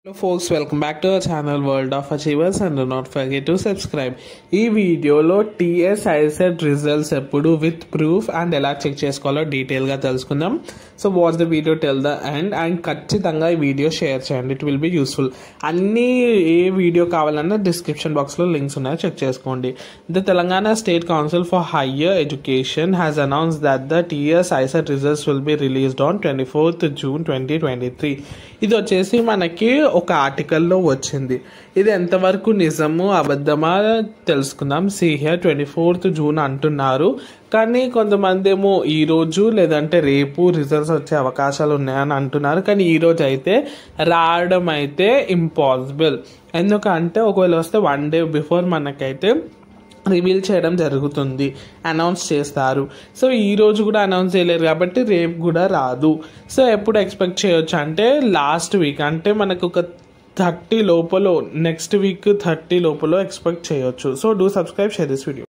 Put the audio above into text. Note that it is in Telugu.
Hello folks, welcome back to our channel World of Achievers and do not forget to subscribe. ఈ వీడియోలో టీఎస్ ఐసెట్ రిజల్ట్స్ ఎప్పుడు విత్ ప్రూఫ్ అండ్ ఎలా చెక్ చేసుకోవాలో డీటెయిల్గా తెలుసుకుందాం. So watch the video till the end and ఖచ్చితంగా ఈ వీడియో షేర్ చేయండి, ఇట్ విల్ బి యూస్ఫుల్. అన్ని ఏ వీడియో కావాలన్నా డిస్క్రిప్షన్ బాక్స్లో లింక్స్ ఉన్నాయో చెక్ చేసుకోండి. The Telangana state council for higher education has announce that the TS ICET results will be released on 24th June 2023. ఇది వచ్చేసి మనకి ఒక ఆర్టికల్లో వచ్చింది. ఇది ఎంతవరకు నిజము అబద్ధమా తెలుసుకుందాం. హియర్ 24th June అంటున్నారు, కానీ కొంతమంది ఏమో ఈరోజు లేదంటే రేపు రిజల్ట్స్ వచ్చే అవకాశాలు ఉన్నాయని అంటున్నారు. కానీ ఈరోజు అయితే రావడం అయితే ఇంపాసిబుల్. ఎందుకంటే ఒకవేళ వస్తే 1 day బిఫోర్ మనకైతే రివీల్ చేయడం జరుగుతుంది, అనౌన్స్ చేస్తారు. సో ఈ రోజు కూడా అనౌన్స్ చేయలేరు కాబట్టి రేపు కూడా రాదు. సో ఎప్పుడు ఎక్స్పెక్ట్ చేయొచ్చు అంటే లాస్ట్ వీక్, అంటే మనకు ఒక 30 లోపల, నెక్స్ట్ వీక్ 30 లోపల ఎక్స్పెక్ట్ చేయొచ్చు. So do subscribe, share this video.